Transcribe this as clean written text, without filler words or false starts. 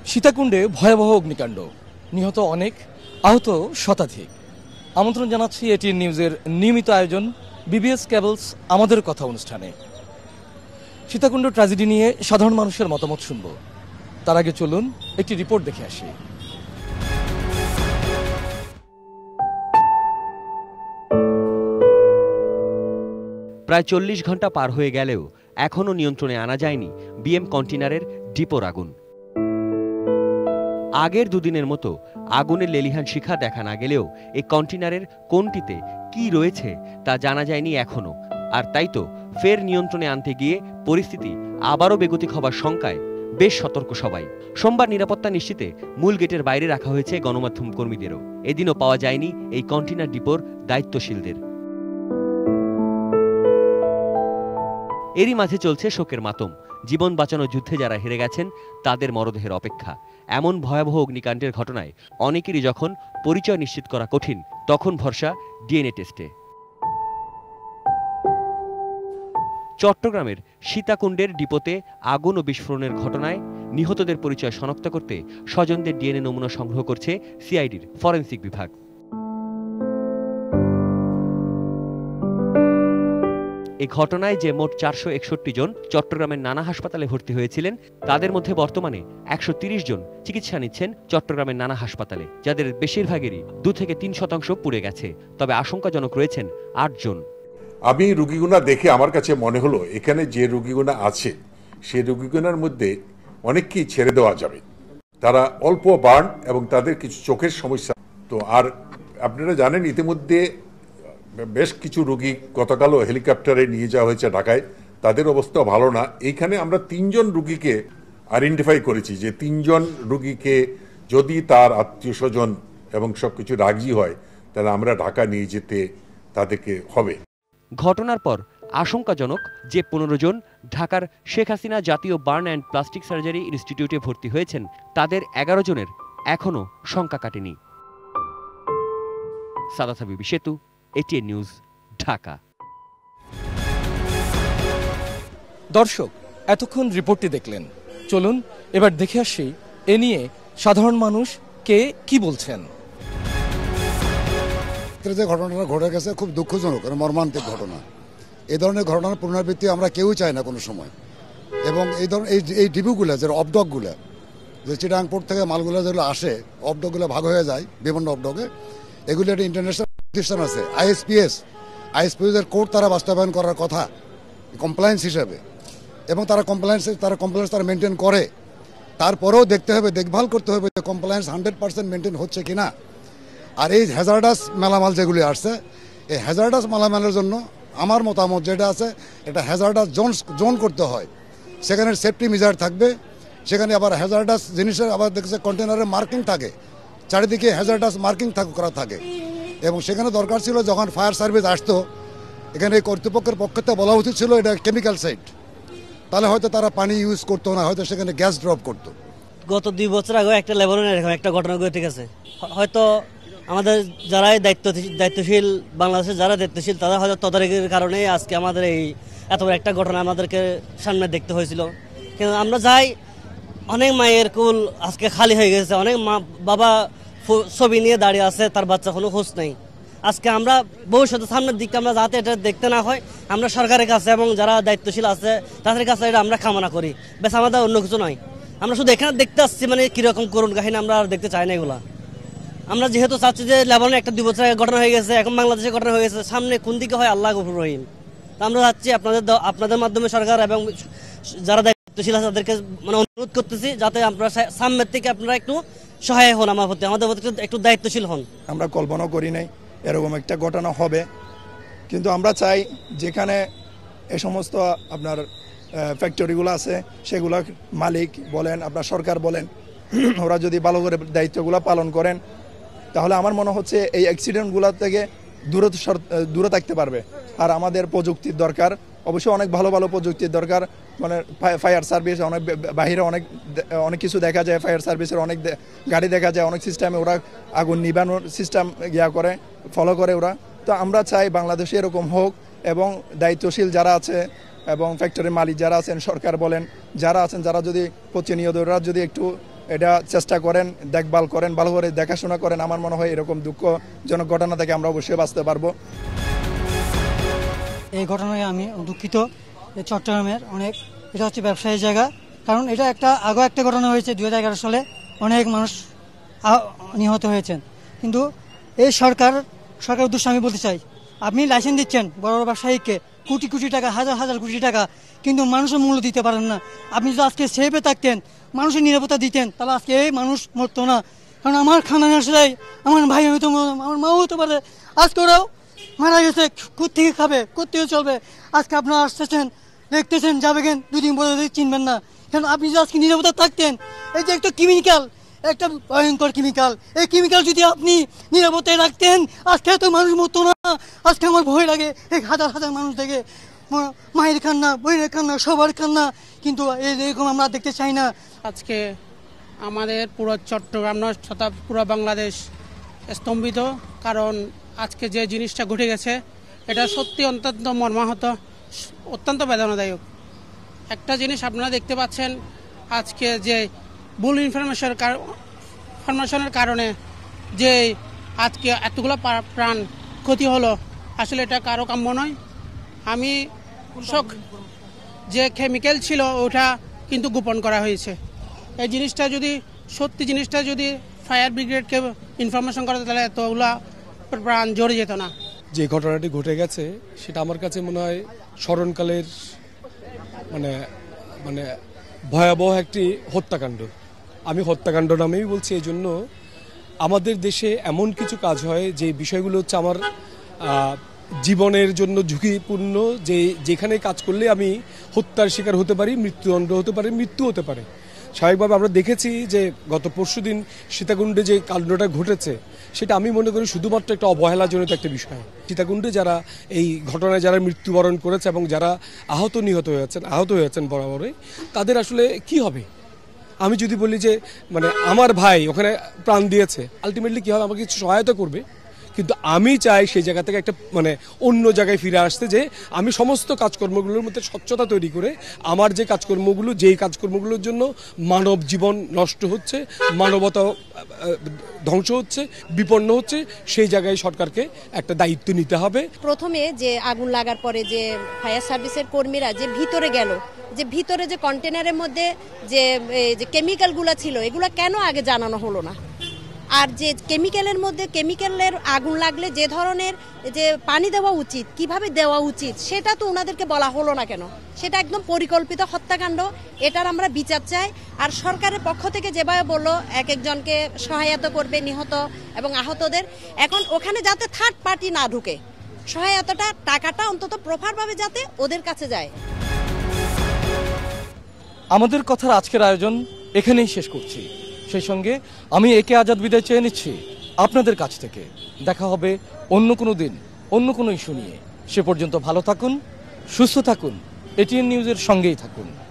সীতাকুণ্ডে ভয়াবহ অগ্নিকাণ্ড, নিহত অনেক, আহত শতাধিক। আমন্ত্রণ জানাচ্ছি এটিএন নিউজের নিয়মিত আয়োজন বিবিএস কেবলস আমাদের কথা অনুষ্ঠানে। সীতাকুণ্ড ট্র্যাজেডি নিয়ে সাধারণ মানুষের মতামত শুনব। তার আগে চলুন একটি রিপোর্ট দেখে আসি। প্রায় 40 ঘন্টা পার হয়ে গেলেও এখনও নিয়ন্ত্রণে আনা যায়নি বিএম কন্টেইনারের ডিপোর আগুন। আগের দুদিনের মতো আগুনের লেলিহান শিখা দেখা না গেলেও এই কন্টেইনারের কোনটিতে কি রয়েছে তা জানা যায়নি এখনও। আর তাই তো ফের নিয়ন্ত্রণে আনতে গিয়ে পরিস্থিতি আবারও বেগতিক হবার শঙ্কায় বেশ সতর্ক সবাই। সোমবার নিরাপত্তা নিশ্চিতে মূল গেটের বাইরে রাখা হয়েছে গণমাধ্যম কর্মীদেরও। এদিনও পাওয়া যায়নি এই কন্টেইনার ডিপোর দায়িত্বশীলদের। এরই মাঝে চলছে শোকের মাতম। জীবন বাঁচানোর যুদ্ধে যারা হেরে গেছেন তাদের মরদেহের অপেক্ষা। এমন ভয়াবহ অগ্নিকাণ্ডের ঘটনায় অনেকেরই যখন পরিচয় নিশ্চিত করা কঠিন, তখন ভরসা ডিএনএ টেস্টে। চট্টগ্রামের সীতাকুণ্ডের ডিপোতে আগুন ও বিস্ফোরণের ঘটনায় নিহতদের পরিচয় শনাক্ত করতে স্বজনদের ডিএনএ নমুনা সংগ্রহ করছে সিআইডির ফরেনসিক বিভাগ। এই ঘটনায় যে মোট 461 জন চট্টগ্রামের নানা হাসপাতালে ভর্তি হয়েছিলেন, তাদের মধ্যে বর্তমানে 130 জন চিকিৎসা নিচ্ছেন চট্টগ্রামের নানা হাসপাতালে, যাদের বেশিরভাগেরই 2 থেকে 3% পুড়ে গেছে। তবে আশঙ্কাজনক রয়েছেন 8 জন। আমি রোগীগুনা দেখে আমার কাছে মনে হলো এখানে যে রোগীগুনা আছে সেই রোগীগুনার মধ্যে অনেককেই ছেড়ে দেওয়া যাবে। তারা অল্প বার্ন এবং তাদের কিছু চোখের সমস্যা। তো আর আপনারা জানেন ইতিমধ্যে বেশ কিছু রোগী গতকালও হেলিকপ্টারে নিয়ে যাওয়া হয়েছে ঢাকায়, তাদের অবস্থা ভালো না। এইখানে আমরা 3 জন রোগীকে আইডেন্টিফাই করেছি যে 3 জন রোগীকে যদি তার আত্মীয় স্বজন এবং সবকিছু রাজি হয় তাহলে আমরা ঢাকা নিয়ে যেতে তাদেরকে হবে। ঘটনার পর আশঙ্কাজনক যে 15 জন ঢাকার শেখ হাসিনা জাতীয় বার্ন অ্যান্ড প্লাস্টিক সার্জারি ইনস্টিটিউটে ভর্তি হয়েছেন, তাদের 11 জনের এখনও শঙ্কা কাটেনি। সাদাত হাবিবি সেতু, এটিএন নিউজ, ঢাকা। দর্শক, এতক্ষণ রিপোর্টটি দেখলেন। চলুন এবার দেখে আসি এ নিয়ে সাধারণ মানুষ কে কি বলছেন। যে ঘটনাটা ঘটে গেছে খুব দুঃখজনক, মর্মান্তিক ঘটনা। এই ধরনের ঘটনার পুনরাবৃত্তি আমরা কেউই চাই না কোনো সময়। এবং এই ধরনের এই ডিপুগুলো যে অবডকগুলো, যে চিটাং পোর্ট থেকে মালগুলো যেগুলো আসে, অবডকগুলো ভাগ হয়ে যায় বিভিন্ন অবডকে, এগুলো একটা ইন্টারন্যাশনাল প্রতিষ্ঠান আছে আইএসপিএস এর কোড তারা বাস্তবায়ন করার কথা কমপ্লায়েন্স হিসেবে, এবং তারা কমপ্লায়েন্স তারা মেনটেন করে। তারপরেও দেখতে হবে, দেখভাল করতে হবে যে কমপ্লায়েন্স 100% মেনটেন হচ্ছে কিনা। আর এই হ্যাজার্ডাস মালামাল যেগুলি আসছে, এই হ্যাজার্ডাস মালামালের জন্য আমার মতামত যেটা আছে, এটা হ্যাজার্ডাস জোন করতে হয়। সেখানে সেফটি মেজার থাকবে, সেখানে আবার হ্যাজার্ডাস জিনিসের আবার দেখছে কন্টেনারের মার্কিং থাকে, চারিদিকে হ্যাজার্ডাস মার্কিং করা থাকে। এবং সেখানে দরকার ছিল যখন ফায়ার সার্ভিস আসতো, এখানে কর্তৃপক্ষের পক্ষ থেকে বলা উচিত ছিল এটা কেমিক্যাল সাইট, তাহলে হয়তো তারা পানি ইউজ করতো না, হয়তো সেখানে গ্যাস ড্রপ করতো। গত 2 বছর আগে একটা লেবাননে এরকম একটা ঘটনা ঘটে গেছে। হয়তো আমাদের যারাই দায়িত্বশীল, বাংলাদেশের যারা দায়িত্বশীল, তারা হয়তো তদারকির কারণে আজকে আমাদের এই এত বড় একটা ঘটনা আমাদেরকে সামনে দেখতে হয়েছিল। কিন্তু আমরা যাই, অনেক মায়ের কুল আজকে খালি হয়ে গেছে, অনেক মা বাবা ছবি নিয়ে দাঁড়িয়ে আছে, তার বাচ্চা কোনো খোঁজ নেই। আজকে আমরা ভবিষ্যতের সামনের দিকটা আমরা যাতে এটা দেখতে না হয়, আমরা সরকারের কাছে এবং যারা দায়িত্বশীল আছে তাদের কাছে এটা আমরা কামনা করি। বেশ আমাদের অন্য কিছু নয়, আমরা শুধু এখানে দেখতে আসছি, মানে কীরকম করুন কাহিনী আমরা আর দেখতে চাই না এগুলা। আমরা যেহেতু চাচ্ছি যে লেবাননে একটা 2 বছর আগে ঘটনা হয়ে গেছে, এখন বাংলাদেশে ঘটনা হয়ে গেছে, সামনে কোন দিকে হয় আল্লাহ গফুর রহিম। তো আমরা চাচ্ছি আপনাদের মাধ্যমে সরকার এবং যারা দায়িত্বশীল আছে তাদেরকে মানে অনুরোধ করতেছি যাতে আমরা সামনের থেকে আপনারা একটু সহায় হন, আমাদের প্রতি একটু দায়িত্বশীল হন। আমরা কল্পনা করি নাই এরকম একটা ঘটনা হবে, কিন্তু আমরা চাই যেখানে এই সমস্ত আপনার ফ্যাক্টরিগুলো আছে সেগুলো মালিক বলেন, আপনার সরকার বলেন, ওরা যদি ভালো করে দায়িত্বগুলো পালন করেন তাহলে আমার মনে হচ্ছে এই অ্যাক্সিডেন্টগুলো থেকে দূরে থাকতে পারবে। আর আমাদের প্রযুক্তির দরকার, অবশ্যই অনেক ভালো ভালো প্রযুক্তির দরকার। মানে ফায়ার সার্ভিস অনেক বাহিরে অনেক কিছু দেখা যায়, ফায়ার সার্ভিসের অনেক গাড়ি দেখা যায়, অনেক সিস্টেমে ওরা আগুন নিবানোর সিস্টেম ফলো করে ওরা। তো আমরা চাই বাংলাদেশে এরকম হোক, এবং দায়িত্বশীল যারা আছে এবং ফ্যাক্টরির মালিক যারা আছেন, সরকার বলেন যারা আছেন, যারা যদি প্রতিনিয়ত ওরা যদি একটু এটা চেষ্টা করেন, দেখভাল করেন, ভালো করে দেখাশোনা করেন। আমার মনে হয় এরকম দুঃখজনক ঘটনা থেকে আমরা অবশ্যই বাঁচতে পারবো। এই ঘটনায় আমি দুঃখিত। চট্টগ্রামের এটা হচ্ছে ব্যবসায়ী জায়গা, কারণ এটা একটা ঘটনা হয়েছে 2011 সালে, অনেক মানুষ নিহত হয়েছেন। কিন্তু এই সরকারের উদ্দেশ্যে আমি বলতে চাই, আপনি লাইসেন্স দিচ্ছেন বড় বড় ব্যবসায়ীকে কোটি কোটি টাকা, হাজার হাজার কোটি টাকা, কিন্তু মানুষের মূল্য দিতে পারেন না। আপনি যদি আজকে সেফে থাকতেন, মানুষের নিরাপত্তা দিতেন, তাহলে আজকে এই মানুষ মরতো না। কারণ আমার খানা আসলে আমার ভাই হয়তো, আমার মাও হতে পারে, আজকে ওরাও মারা গেছে। কোথেকে খাবে, কোথেকে চলবে? আজকে আপনারা আসতেছেন, দেখতেছেন, যাবেন, দুদিন পরে চিনবেন না। কারণ আপনি যদি আজকে নিরাপত্তা থাকতেন, এই যে একটা কেমিক্যাল, একটা ভয়ঙ্কর কেমিক্যাল, এই কেমিক্যাল যদি আপনি নিরাপত্তায় রাখতেন, আজকে এত মানুষ মরতো না। আজকে আমার ভয় লাগে এই হাজার হাজার মানুষ দেখে, মায়ের কান্না, বইয়ের কান্না, সবার কান্না, কিন্তু এরকম আমরা দেখতে চাই না। আজকে আমাদের পুরো চট্টগ্রাম নয়, তথা পুরো বাংলাদেশ স্তম্ভিত। কারণ আজকে যে জিনিসটা ঘটে গেছে, এটা সত্যি অত্যন্ত মর্মাহত, অত্যন্ত বেদনাদায়ক। একটা জিনিস আপনারা দেখতে পাচ্ছেন, আজকে যে ভুল ইনফরমেশনের কারণে যে আজকে এতগুলো প্রাণ ক্ষতি হলো, আসলে এটা কারো কাম্য নয়। আমি শোক, যে কেমিক্যাল ছিল ওটা কিন্তু গোপন করা হয়েছে। এই জিনিসটা যদি ফায়ার ব্রিগেডকে ইনফরমেশন করা, তাহলে এতগুলা প্রাণ জড়ে যেত না। যে ঘটনাটি ঘটে গেছে সেটা আমার কাছে মনে হয় স্মরণকালের মানে ভয়াবহ একটি হত্যাকাণ্ড। আমি হত্যাকাণ্ড নামেই বলছি, এই জন্য আমাদের দেশে এমন কিছু কাজ হয় যে বিষয়গুলো হচ্ছে আমার জীবনের জন্য ঝুঁকিপূর্ণ, যেখানে কাজ করলে আমি হত্যার শিকার হতে পারি, মৃত্যুদণ্ড হতে পারে, মৃত্যু হতে পারে। স্বাভাবিকভাবে আমরা দেখেছি যে গত পরশুদিন সীতাকুণ্ডে যে কাণ্ডটা ঘটেছে, সেটা আমি মনে করি শুধুমাত্র একটা অবহেলাজনিত একটা বিষয়। সীতাকুণ্ডে যারা এই ঘটনায় যারা মৃত্যুবরণ করেছে এবং যারা আহত হয়েছেন বরাবরই, তাদের আসলে কি হবে? আমি যদি বলি যে আমার ভাই ওখানে প্রাণ দিয়েছে, আলটিমেটলি কী হবে? আমাকে কিছু সহায়তা করবে, কিন্তু আমি চাই সেই জায়গা থেকে একটা অন্য জায়গায় ফিরে আসতে, যে আমি সমস্ত কাজকর্মগুলোর মধ্যে স্বচ্ছতা তৈরি করে আমার যেই কাজকর্মগুলোর জন্য মানব জীবন নষ্ট হচ্ছে, মানবতা ধ্বংস হচ্ছে, বিপন্ন হচ্ছে, সেই জায়গায় সরকারকে একটা দায়িত্ব নিতে হবে। প্রথমে যে আগুন লাগার পরে যে ফায়ার সার্ভিসের কর্মীরা যে ভিতরে গেল, যে ভিতরে যে কন্টেনারের মধ্যে যে কেমিক্যালগুলো ছিল, এগুলো কেন আগে জানানো হলো না? আর যে কেমিক্যালের আগুন লাগলে যে ধরনের যে পানি দেওয়া উচিত, কিভাবে দেওয়া উচিত, সেটা তো ওনাদেরকে বলা হলো না কেন? সেটা একদম পরিকল্পিত হত্যাকাণ্ড। এটার আমরা বিচার চাই। আর সরকারের পক্ষ থেকে যেভাবে বললো এক একজনকে সহায়তা করবে নিহত এবং আহতদের, এখন ওখানে যাতে থার্ড পার্টি না ঢুকে, সহায়তাটা টাকাটা অন্তত প্রপারভাবে যাতে ওদের কাছে যায়। আমাদের কথার আজকের আয়োজন এখানেই শেষ করছি। সেই সঙ্গে আমি একে আজাদ বিদায় চেয়ে নিচ্ছি আপনাদের কাছ থেকে। দেখা হবে অন্য কোনো দিন, অন্য কোনো ইস্যু নিয়ে। সে পর্যন্ত ভালো থাকুন, সুস্থ থাকুন, এটিএন নিউজের সঙ্গেই থাকুন।